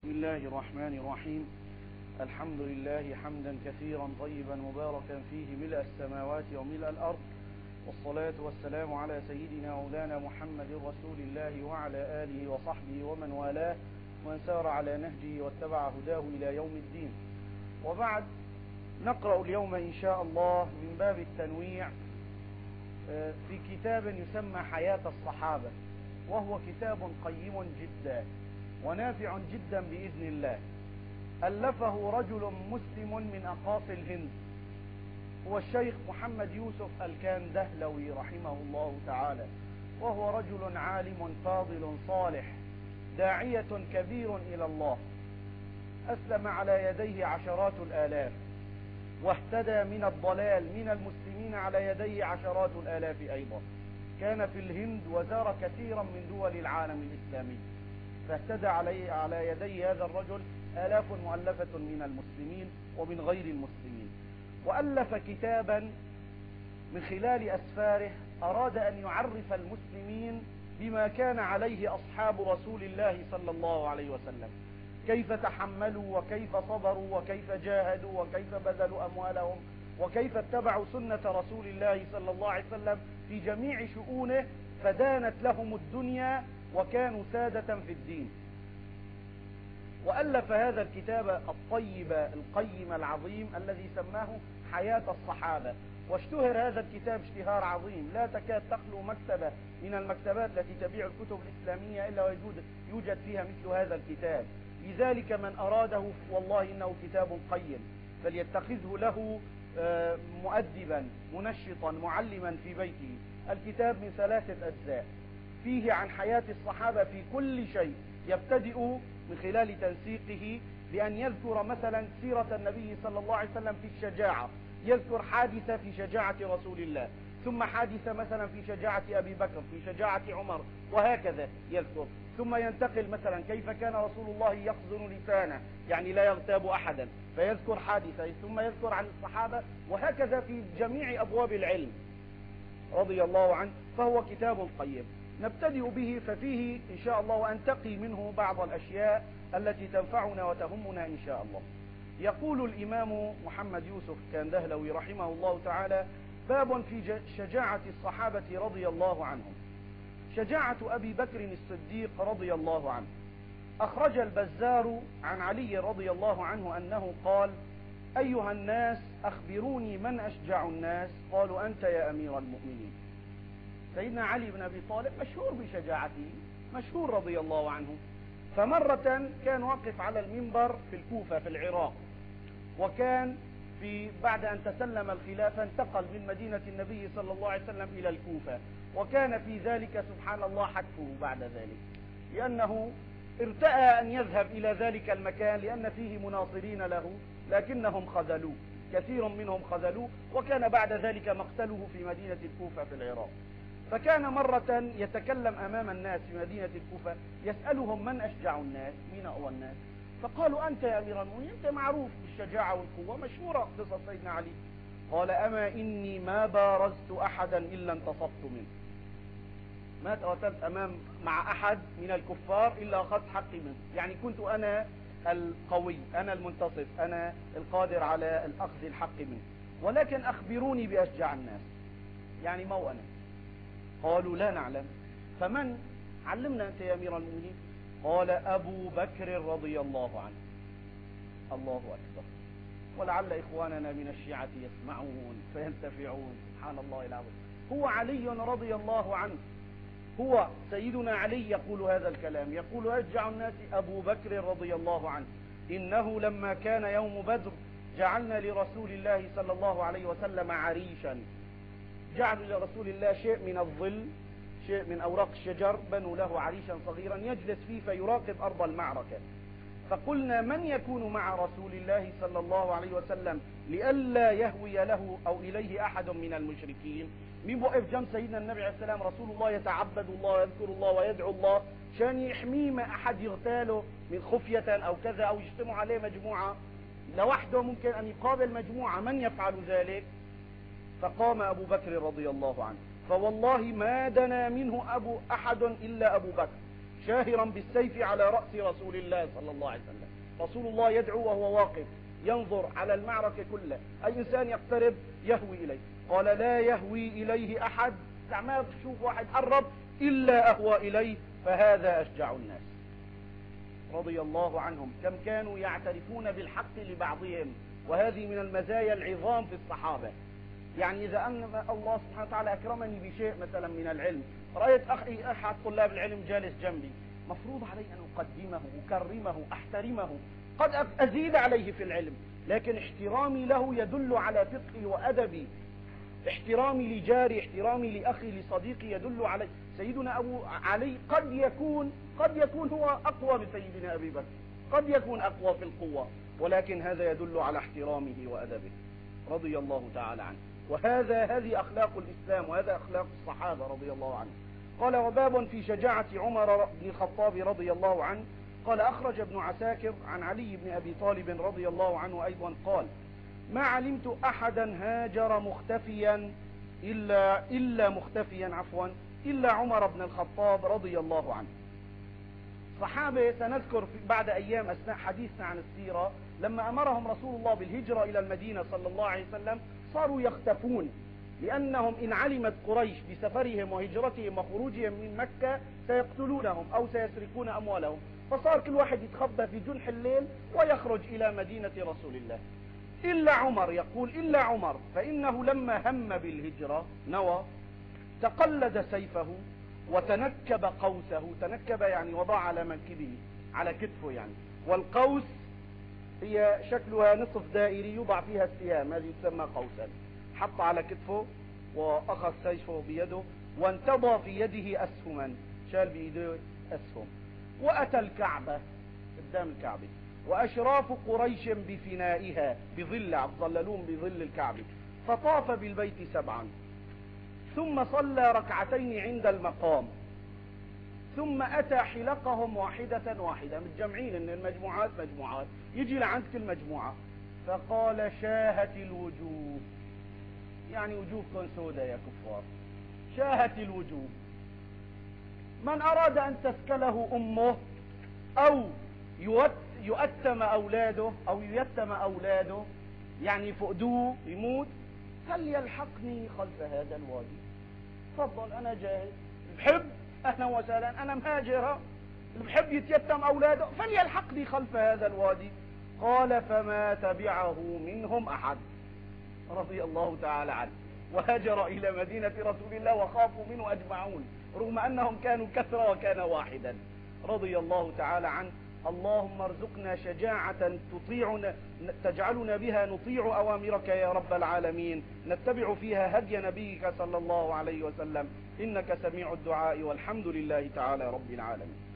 بسم الله الرحمن الرحيم. الحمد لله حمدا كثيرا طيبا مباركا فيه ملء السماوات وملء الأرض، والصلاة والسلام على سيدنا مولانا محمد رسول الله وعلى آله وصحبه ومن والاه ومن سار على نهجه واتبع هداه إلى يوم الدين. وبعد، نقرأ اليوم إن شاء الله من باب التنويع في كتاب يسمى حياة الصحابة، وهو كتاب قيم جدا ونافع جدا بإذن الله. ألفه رجل مسلم من أقاصي الهند، هو الشيخ محمد يوسف الكاندهلوي رحمه الله تعالى، وهو رجل عالم فاضل صالح داعية كبير إلى الله، أسلم على يديه عشرات الآلاف، واهتدى من الضلال من المسلمين على يديه عشرات الآلاف أيضا. كان في الهند وزار كثيرا من دول العالم الإسلامي، فاهتدى على يدي هذا الرجل آلاف مؤلفة من المسلمين ومن غير المسلمين. وألف كتابا من خلال أسفاره أراد أن يعرف المسلمين بما كان عليه أصحاب رسول الله صلى الله عليه وسلم، كيف تحملوا وكيف صبروا وكيف جاهدوا وكيف بذلوا أموالهم وكيف اتبعوا سنة رسول الله صلى الله عليه وسلم في جميع شؤونه، فدانت لهم الدنيا وكانوا سادة في الدين. وألف هذا الكتاب الطيب القيم العظيم الذي سماه حياة الصحابة. واشتهر هذا الكتاب اشتهار عظيم، لا تكاد تخلو مكتبة من المكتبات التي تبيع الكتب الإسلامية إلا ويوجد فيها مثل هذا الكتاب. لذلك من أراده والله إنه كتاب قيم، فليتخذه له مؤدبا منشطا معلما في بيته. الكتاب من 3 أجزاء، فيه عن حياة الصحابة في كل شيء، يبتدئ من خلال تنسيقه بأن يذكر مثلا سيرة النبي صلى الله عليه وسلم في الشجاعة، يذكر حادثة في شجاعة رسول الله، ثم حادثة مثلا في شجاعة أبي بكر، في شجاعة عمر، وهكذا يذكر. ثم ينتقل مثلا كيف كان رسول الله يخزن لسانه، يعني لا يغتاب أحدا، فيذكر حادثة، ثم يذكر عن الصحابة، وهكذا في جميع أبواب العلم رضي الله عنه. فهو كتاب قيم نبتدئ به، ففيه إن شاء الله وأنتقي منه بعض الأشياء التي تنفعنا وتهمنا إن شاء الله. يقول الإمام محمد يوسف الكاندهلوي رحمه الله تعالى: باب في شجاعة الصحابة رضي الله عنهم. شجاعة أبي بكر الصديق رضي الله عنه. أخرج البزار عن علي رضي الله عنه أنه قال: أيها الناس أخبروني من أشجع الناس؟ قالوا: أنت يا أمير المؤمنين. سيدنا علي بن أبي طالب مشهور بشجاعته، مشهور رضي الله عنه. فمرة كان واقف على المنبر في الكوفة في العراق، وكان بعد أن تسلم الخلافة انتقل من مدينة النبي صلى الله عليه وسلم إلى الكوفة، وكان في ذلك سبحان الله حتفه بعد ذلك، لأنه ارتأى أن يذهب إلى ذلك المكان لأن فيه مناصرين له، لكنهم خذلوه، كثير منهم خذلوه، وكان بعد ذلك مقتله في مدينة الكوفة في العراق. فكان مرة يتكلم أمام الناس في مدينة الكوفة يسألهم: من أشجع الناس؟ مين أقوى الناس؟ فقالوا: أنت يا أمير المؤمنين، أنت معروف بالشجاعة والقوة، مشهورة قصة سيدنا علي. قال: أما إني ما بارزت أحدا إلا انتصبت منه. ما تقاتلت مع أحد من الكفار إلا أخذت حقي منه، يعني كنت أنا القوي، أنا المنتصف، أنا القادر على الأخذ الحق منه. ولكن أخبروني بأشجع الناس، يعني مو أنا. قالوا: لا نعلم. فمن؟ علمنا أنت يا أمير المؤمنين. قال: أبو بكر رضي الله عنه. الله أكبر. ولعل إخواننا من الشيعة يسمعون فينتفعون. سبحان الله العظيم. هو علي رضي الله عنه، هو سيدنا علي يقول هذا الكلام، يقول: أشجع الناس أبو بكر رضي الله عنه. إنه لما كان يوم بدر جعلنا لرسول الله صلى الله عليه وسلم عريشا، جعلوا لرسول الله شيء من الظل، شيء من أوراق الشجر، بنوا له عريشا صغيرا يجلس فيه فيراقب أرض المعركة. فقلنا: من يكون مع رسول الله صلى الله عليه وسلم لئلا يهوي له أو إليه أحد من المشركين؟ مين وقف جنب سيدنا النبي عليه السلام؟ رسول الله يتعبد الله ويذكر الله ويدعو الله شان يحميه ما أحد يغتاله من خفية أو كذا، أو يجتمع عليه مجموعة لوحده ممكن أن يقابل مجموعة، من يفعل ذلك؟ فقام أبو بكر رضي الله عنه، فوالله ما دنا منه أحد إلا أبو بكر، شاهرا بالسيف على رأس رسول الله صلى الله عليه وسلم. رسول الله يدعو وهو واقف ينظر على المعركة كلها، أي إنسان يقترب يهوي إليه. قال لا يهوي إليه أحد، ما تشوف واحد قرب إلا أهوى إليه، فهذا أشجع الناس رضي الله عنهم. كم كانوا يعترفون بالحق لبعضهم، وهذه من المزايا العظام في الصحابة. يعني إذا أن الله سبحانه وتعالى أكرمني بشيء مثلا من العلم، رأيت أخي أحد طلاب العلم جالس جنبي، مفروض علي أن أقدمه أكرمه أحترمه، قد أزيد عليه في العلم، لكن احترامي له يدل على فقهي وأدبي. احترامي لجاري، احترامي لأخي لصديقي يدل على سيدنا أبو علي قد يكون هو أقوى من سيدنا أبي بكر، قد يكون أقوى في القوة، ولكن هذا يدل على احترامه وأدبه رضي الله تعالى عنه. هذه أخلاق الإسلام، وهذا أخلاق الصحابة رضي الله عنه. قال وباب في شجاعة عمر بن الخطاب رضي الله عنه. قال أخرج ابن عساكر عن علي بن أبي طالب رضي الله عنه أيضا قال ما علمت أحدا هاجر مختفيا إلا عمر بن الخطاب رضي الله عنه. صحابة سنذكر بعد أيام أثناء حديثنا عن السيرة، لما أمرهم رسول الله بالهجرة إلى المدينة صلى الله عليه وسلم صاروا يختفون، لأنهم إن علمت قريش بسفرهم وهجرتهم وخروجهم من مكة سيقتلونهم أو سيسرقون أموالهم، فصار كل واحد يتخبى في جنح الليل ويخرج إلى مدينة رسول الله. إلا عمر، يقول إلا عمر فإنه لما هم بالهجرة نوى تقلد سيفه وتنكب قوسه. تنكب يعني وضع على منكبه على كتفه يعني، والقوس هي شكلها نصف دائري يوضع فيها السهام، هذه تسمى قوسا. حط على كتفه وأخذ سيفه بيده وانتضى في يده أسهما، شال بيده أسهم، وأتى الكعبة قدام الكعبة وأشراف قريش بفنائها بظل، ظللون بظل الكعبة، فطاف بالبيت 7 ثم صلى ركعتين عند المقام، ثم أتى حلقهم واحدة واحدة، متجمعين إن المجموعات مجموعات، يجي لعند كل مجموعة فقال شاهت الوجوه، يعني وجوهكم سوداء يا كفار، شاهت الوجوه. من أراد أن تسكله أمه أو يؤتم أولاده يعني يفقدوه يموت، فليلحقني خلف هذا الوادي. تفضل أنا جاهز، بحب أهلا وسهلا، أنا مهاجرة، اللي بحب يتيتم أولاده فليلحقني خلف هذا الوادي. قال فما تبعه منهم أحد رضي الله تعالى عنه، وهاجر إلى مدينة رسول الله وخافوا منه أجمعون، رغم أنهم كانوا كثرة وكان واحدا رضي الله تعالى عنه. اللهم ارزقنا شجاعة تجعلنا بها نطيع أوامرك يا رب العالمين، نتبع فيها هدي نبيك صلى الله عليه وسلم، إنك سميع الدعاء، والحمد لله تعالى رب العالمين.